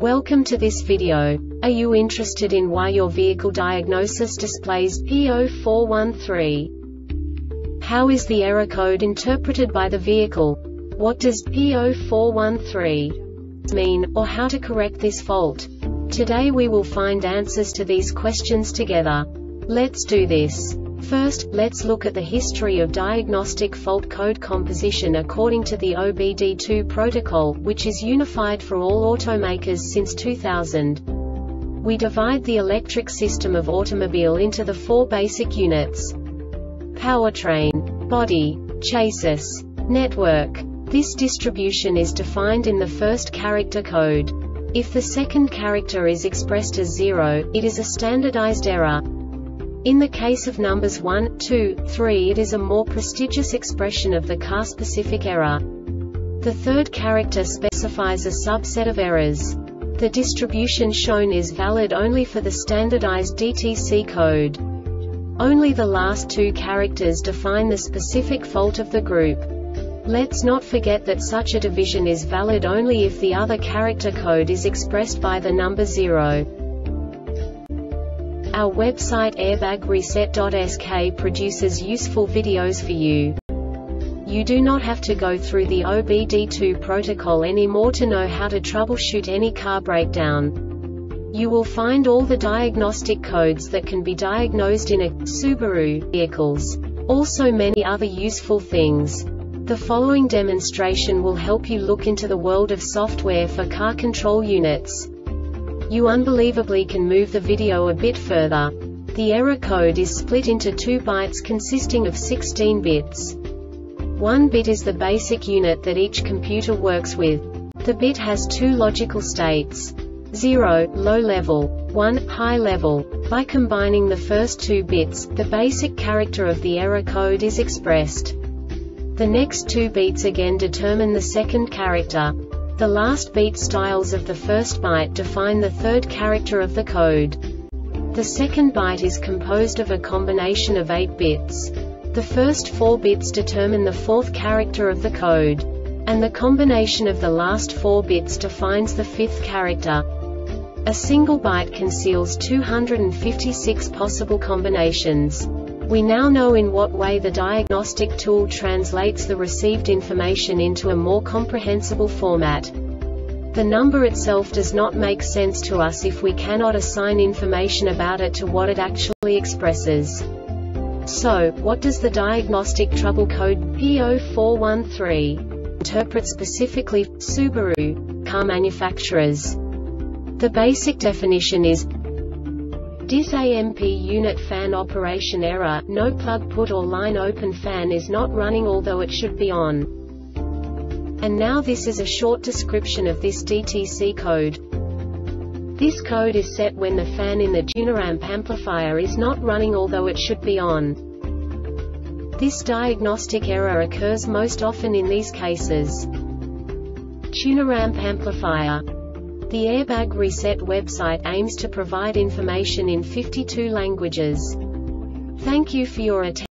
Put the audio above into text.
Welcome to this video. Are you interested in why your vehicle diagnosis displays P0413? How is the error code interpreted by the vehicle? What does P0413 mean, or how to correct this fault? Today we will find answers to these questions together. Let's do this. First, let's look at the history of diagnostic fault code composition according to the OBD2 protocol, which is unified for all automakers since 2000. We divide the electric system of automobile into the four basic units: powertrain, body, chassis, network. This distribution is defined in the first character code. If the second character is expressed as 0, it is a standardized error. In the case of numbers 1, 2, 3, it is a more prestigious expression of the car-specific error. The third character specifies a subset of errors. The distribution shown is valid only for the standardized DTC code. Only the last two characters define the specific fault of the group. Let's not forget that such a division is valid only if the other character code is expressed by the number 0. Our website airbagreset.sk produces useful videos for you. You do not have to go through the OBD2 protocol anymore to know how to troubleshoot any car breakdown. You will find all the diagnostic codes that can be diagnosed in a Subaru vehicles. Also many other useful things. The following demonstration will help you look into the world of software for car control units. You unbelievably can move the video a bit further. The error code is split into 2 bytes consisting of 16 bits. 1 bit is the basic unit that each computer works with. The bit has 2 logical states: 0, low level, 1, high level. By combining the first 2 bits, the basic character of the error code is expressed. The next 2 beats again determine the second character. The last beat styles of the first byte define the third character of the code. The second byte is composed of a combination of 8 bits. The first 4 bits determine the fourth character of the code. And the combination of the last 4 bits defines the fifth character. A single byte conceals 256 possible combinations. We now know in what way the diagnostic tool translates the received information into a more comprehensible format. The number itself does not make sense to us if we cannot assign information about it to what it actually expresses. So, what does the diagnostic trouble code P0413 interpret specifically for Subaru car manufacturers? The basic definition is DIS-AMP unit fan operation error, no plug put or line open, fan is not running although it should be on. And now this is a short description of this DTC code. This code is set when the fan in the tuner amp amplifier is not running although it should be on. This diagnostic error occurs most often in these cases: tuner amp amplifier. The Airbag Reset website aims to provide information in 52 languages. Thank you for your attention.